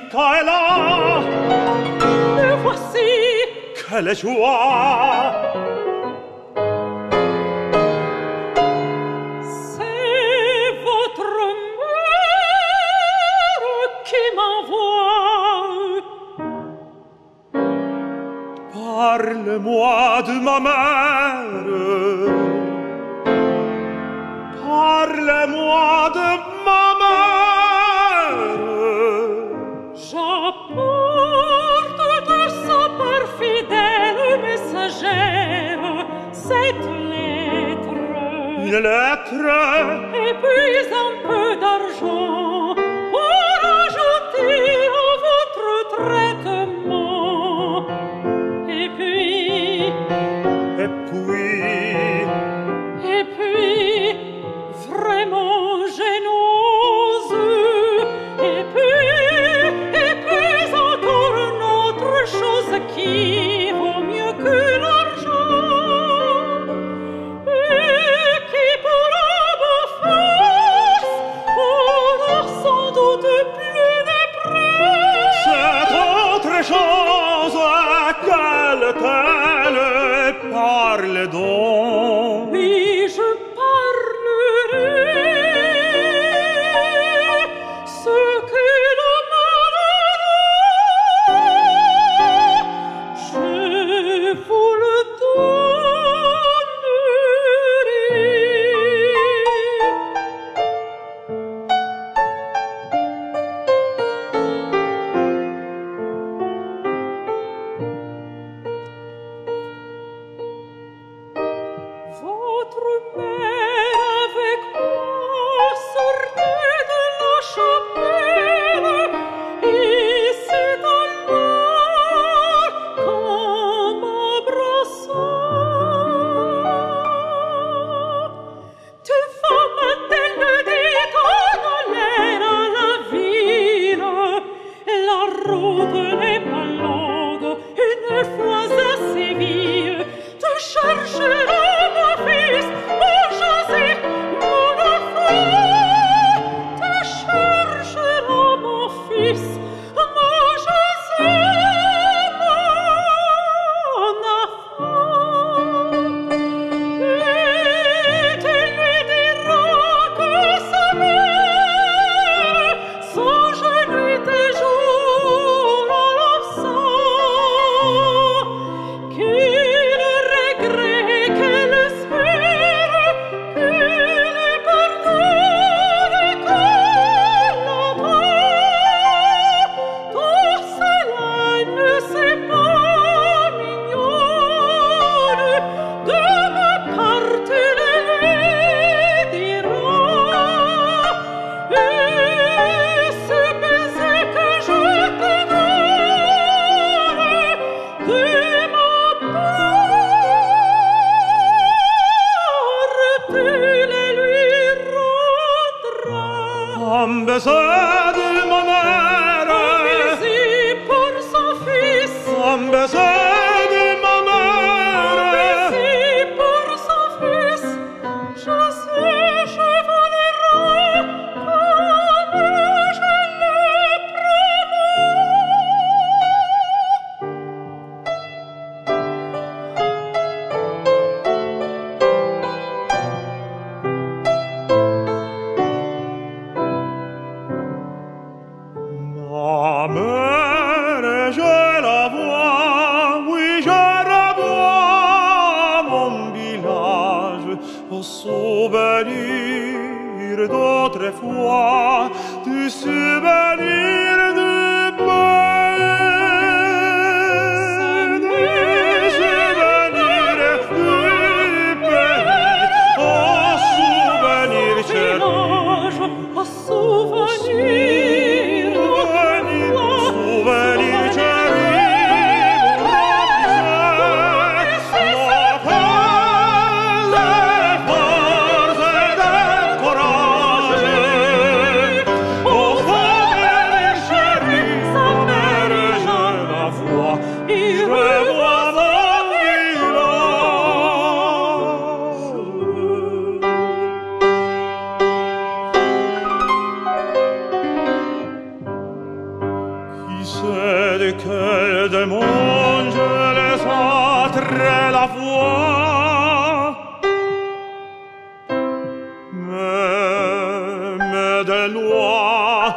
qua et là. Le voici. Quelle joie! C'est votre mère qui m'envoie. Parle-moi de ma mère. Parle-moi de ma mère. J'apporte de sa part fidèle messagère cette lettre. Une lettre. Et puis un peu d'argent pour ajouter à votre traitement. Et puis, vraiment je n'ose. Et puis encore une autre chose qui vaut mieux que l'argent. Et qui pourra me faire aura sans doute plus de près. Cette autre chose, quelle parle donc. Oui, je parlerai. Ce que la malheur, je vous le Votre mère avec moi sortait de la chapelle et c'est alors qu'en m'embrassant tu vas me dit qu'on allait à la ville. La route n'est pas longue, une fois à Séville tu chercheras Ambassade de ma mère. Ambassadeur pour son fils. Ambassade de ma mère. Ambassadeur pour son fils. Je sais, je vous le rends comme je le Ma mère, je la vois, oui, je la vois, mon village, au souvenir d'autrefois, du souvenir de peine, du souvenir de peine, au souvenir village, au souvenir.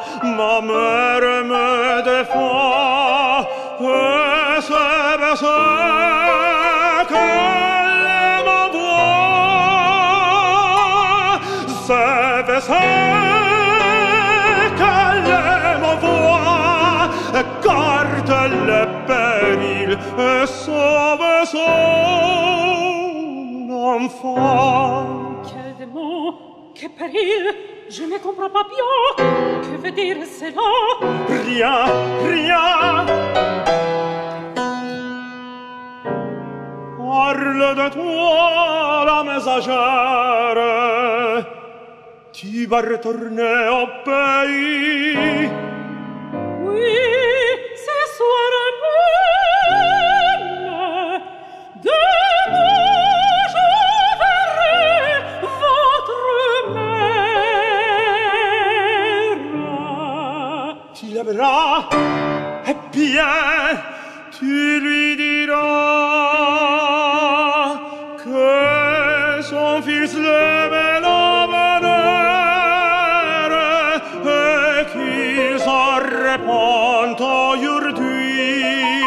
ma mère me défend, et c'est baisers qu'elle m'envoie, c'est baisers qu'elle m'envoie, écarte le péril et sauve son enfant. Quel démon, quel péril, je ne comprends pas bien. Que veut dire cela? Rien, rien. Parle de toi, la messagère. Tu vas retourner au pays. Oui, ce soir même, demain je verrai votre mère. Tu lèveras, et bien, tu lui diras que son fils l'aimait la bonheur et qu'il s'en répand aujourd'hui.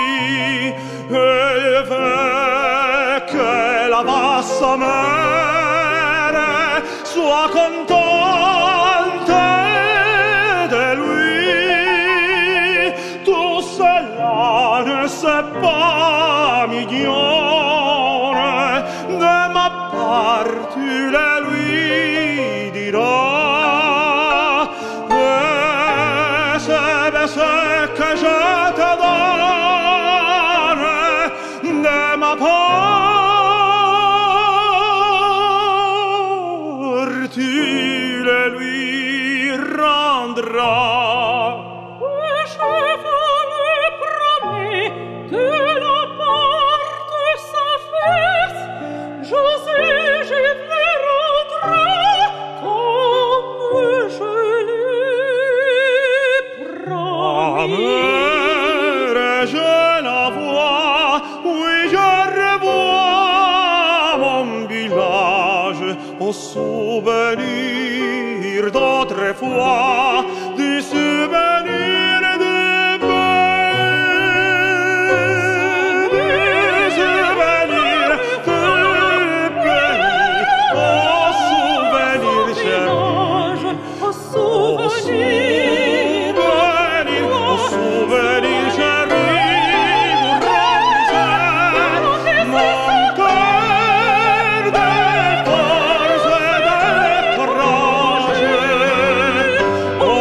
Elle veut que la vaste mère soit contente de lui. Tout cela ne s'est pas mignonne. De ma part, tu le lui diras. Et c'est ce que je te donne de ma part, tu le lui rendras. Je vous le promets, de la part de sa fils, José, je le rendrai comme je l'ai promis. Mère, je la vois, oui, je revois mon village au souvenir d'autrefois, du souvenir du pays, du souvenir du pays, au souvenir chéri. Au souvenir, Au souvenir chéri, vous rendez mon cœur de force et de courage. Au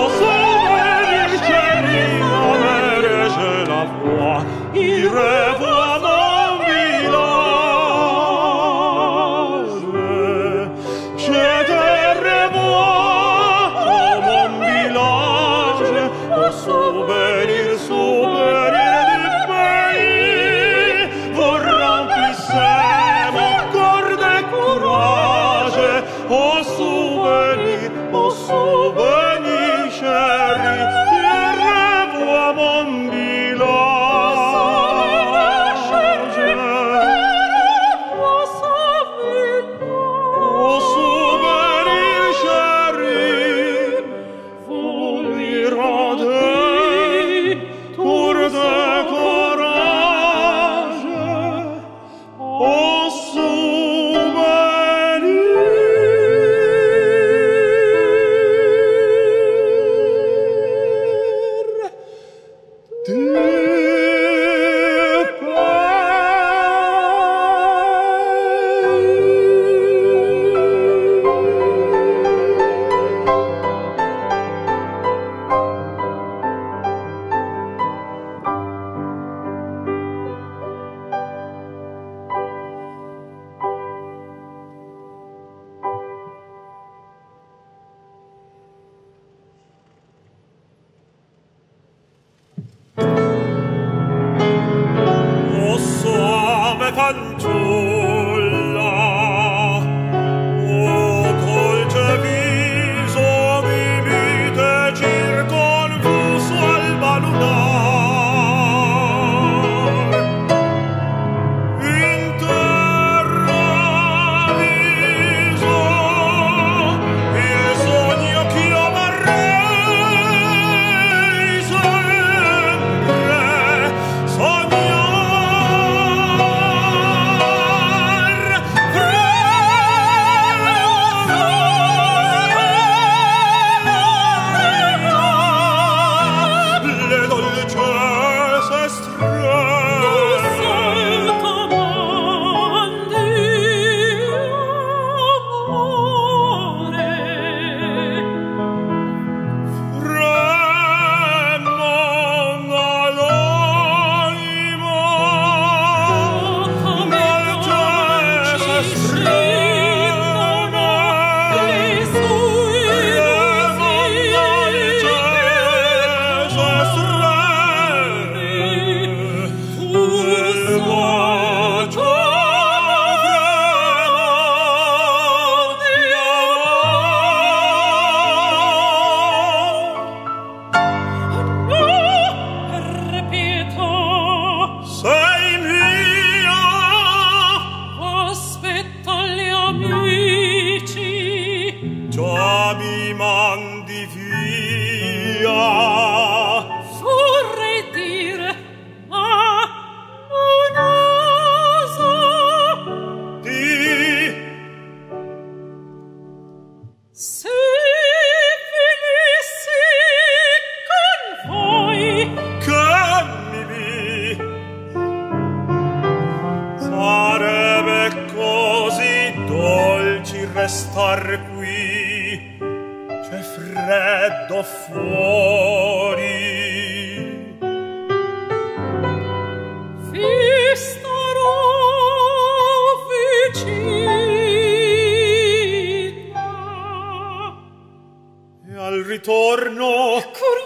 restar qui, c'è freddo fuori. Vi starò vicina, E al ritorno cor